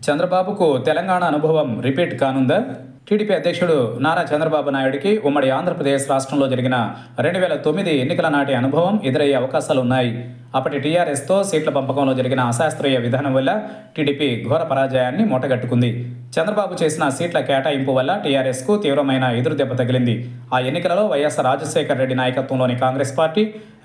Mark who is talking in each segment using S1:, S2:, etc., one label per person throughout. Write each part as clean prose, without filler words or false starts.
S1: చంద్రబాబుకు తెలంగాణ అనుభవం repeat కానుందా? TDP అధ్యక్షుడు నారా చంద్రబాబు నాయుడికి ఉమ్మడి ఆంధ్రప్రదేశ్ రాష్ట్రంలో జరిగిన 2009 ఎన్నికల నాటి అనుభవం ఎదురయ్యే అవకాశాలున్నాయి. అప్పటి టీఆర్ఎస్తో సీట్ల పంపకంలో జరిగిన అశాస్త్రీయ విధానం వల్ల టీడీపీ ఘోర పరాజయాన్ని మూటగట్టుకుంది. చంద్రబాబు చేసిన సీట్ల కేటాయింపు వల్ల టీఆర్ఎస్కు తీవ్రమైన ఎదురుదెబ్బ తగిలింది. ఆ ఎన్నికలలో వైఎస్ రాజశేఖర రెడ్డి నాయకత్వంలోని కాంగ్రెస్ పార్టీ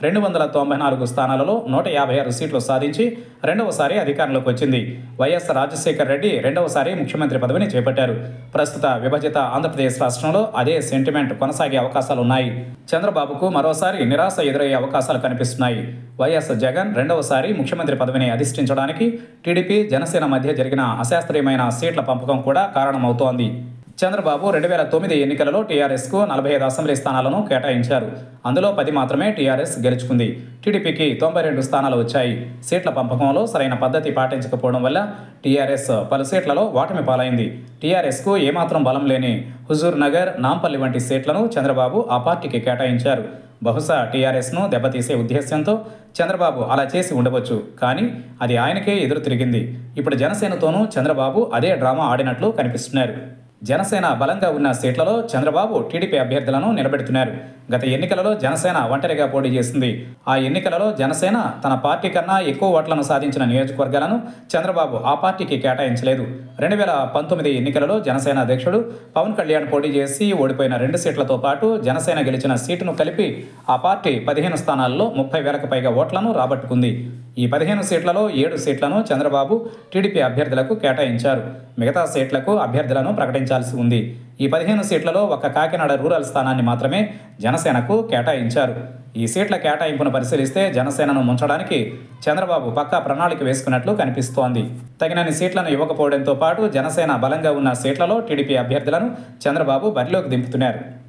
S1: 294 స్థానాలలో 156 సీట్లు సాధించి రెండవసారి అధికారంలోకి వచ్చింది. వైఎస్ రాజశేఖర రెడ్డి రెండవసారి ముఖ్యమంత్రి పదవిని చేపట్టారు. ప్రస్తుత విభజిత ఆంధ్రప్రదేశ్ రాష్ట్రంలో అదే సెంటిమెంట్ కొనసాగే అవకాశాలున్నాయి. చంద్రబాబుకు మరోసారి నిరాశ ఎదురయ్యే అవకాశాలు కనిపిస్తున్నాయి. వైఎస్ జగన్ రెండవసారి ముఖ్యమంత్రి పదవిని అధిష్ఠించడానికి టీడీపీ జనసేన మధ్య జరిగిన అశాస్త్రీయమైన సీట్ల పంపకం కూడా కారణమవుతోంది. చంద్రబాబు 2009 ఎన్నికలలో టీఆర్ఎస్కు 45 అసెంబ్లీ స్థానాలను కేటాయించారు. అందులో 10 మాత్రమే టీఆర్ఎస్ గెలుచుకుంది. టీడీపీకి 92 స్థానాలు వచ్చాయి. సీట్ల పంపకంలో సరైన పద్ధతి పాటించకపోవడం వల్ల టీఆర్ఎస్ పలు సీట్లలో ఓటమి పాలైంది. టీఆర్ఎస్కు ఏమాత్రం బలం లేని హుజూర్ నగర్, నాంపల్లి వంటి సీట్లను చంద్రబాబు ఆ పార్టీకి కేటాయించారు. బహుశా టీఆర్ఎస్ను దెబ్బతీసే ఉద్దేశ్యంతో చంద్రబాబు అలా చేసి ఉండవచ్చు. కానీ అది ఆయనకే ఎదురు తిరిగింది. ఇప్పుడు జనసేనతోనూ చంద్రబాబు అదే డ్రామా ఆడినట్లు కనిపిస్తున్నారు. జనసేన బలంగా ఉన్న సీట్లలో చంద్రబాబు టీడీపీ అభ్యర్థులను నిలబెడుతున్నారు. గత ఎన్నికలలో జనసేన ఒంటరిగా పోటీ చేసింది. ఆ ఎన్నికలలో జనసేన తన పార్టీ కన్నా ఎక్కువ ఓట్లను సాధించిన నియోజకవర్గాలను చంద్రబాబు ఆ పార్టీకి కేటాయించలేదు. 2019 ఎన్నికలలో జనసేన అధ్యక్షుడు పవన్ కళ్యాణ్ పోటీ చేసి ఓడిపోయిన 2 సీట్లతో పాటు జనసేన గెలిచిన సీటును కలిపి ఆ పార్టీ 15 స్థానాల్లో 30,000కు పైగా ఓట్లను రాబట్టుకుంది. ఈ 15 సీట్లలో 7 సీట్లను చంద్రబాబు టీడీపీ అభ్యర్థులకు కేటాయించారు. మిగతా సీట్లకు అభ్యర్థులను ప్రకటించాల్సి ఉంది. ఈ 15 సీట్లలో ఒక్క కాకినాడ రూరల్ స్థానాన్ని మాత్రమే జనసేనకు కేటాయించారు. ఈ సీట్ల కేటాయింపును పరిశీలిస్తే జనసేనను ముంచడానికి చంద్రబాబు పక్కా ప్రణాళిక వేసుకున్నట్లు కనిపిస్తోంది. తగినన్ని సీట్లను ఇవ్వకపోవడంతో పాటు జనసేన బలంగా ఉన్న సీట్లలో టీడీపీ అభ్యర్థులను చంద్రబాబు బరిలోకి దింపుతున్నారు.